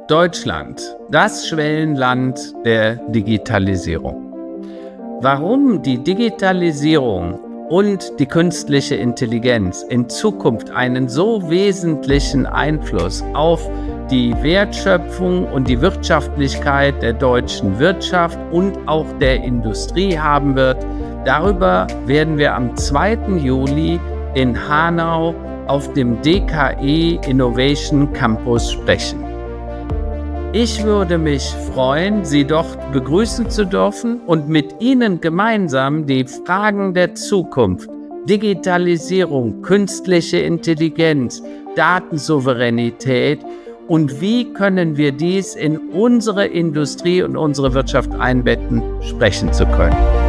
Deutschland, das Schwellenland der Digitalisierung. Warum die Digitalisierung und die künstliche Intelligenz in Zukunft einen so wesentlichen Einfluss auf die Wertschöpfung und die Wirtschaftlichkeit der deutschen Wirtschaft und auch der Industrie haben wird, darüber werden wir am 2. Juli in Hanau auf dem DKE Innovation Campus sprechen. Ich würde mich freuen, Sie dort begrüßen zu dürfen und mit Ihnen gemeinsam die Fragen der Zukunft, Digitalisierung, künstliche Intelligenz, Datensouveränität und wie können wir dies in unsere Industrie und unsere Wirtschaft einbetten, sprechen zu können.